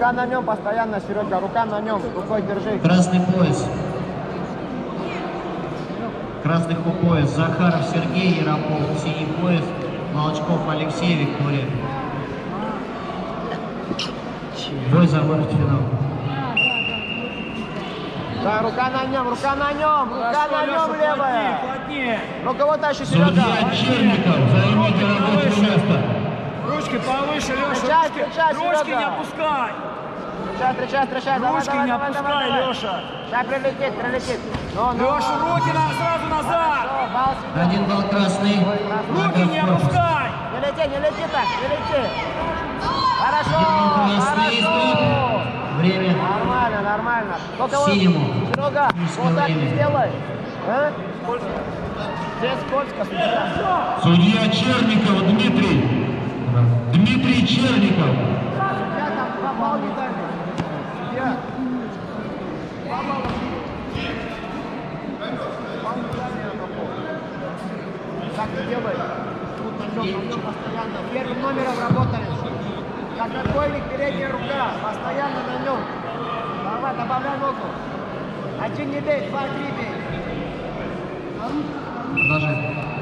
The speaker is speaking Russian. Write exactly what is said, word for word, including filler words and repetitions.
Рука на нем постоянно, Серега, рука на нем, рукой держи. Красный пояс. Красный пояс. Захаров Сергей, Яропов. Синий пояс. Молочков Алексей, Виктория. Бой за финал. Да, рука на нем, рука на нем, рука на нем левая. Ну кого тащи, Серега? Судья Черников, займите рабочее место. Ручки повыше, Леша. Встречай, Ручки, встречай, ручки Серега. не опускай. Встречай, встречай, встречай. Давай, Ручки давай, не давай, опускай, давай, давай. Леша. Сейчас прилетит, прилетит. Ну, ну. Леша, руки на, сразу назад. Все, бал себе. Один балл красный. Руки не опускай. Не лети, не лети так, не лети. Хорошо, хорошо. Время. Нормально, нормально. Только вот, Синему. Серега, Низкое вот так время. не сделай. А? Здесь скользко, судья. Судья Черников Дмитрий. Дмитрий Черников. Судья там два балла не дали. Судья. Два балла. Балл не дали на какого. Так не делай. Тут на нем, на нем постоянно. Первым номером работаешь. Как отбойник, передняя рука. Постоянно на нем. Давай, добавляй ногу. Один не бей, два, три бей. Продолжай.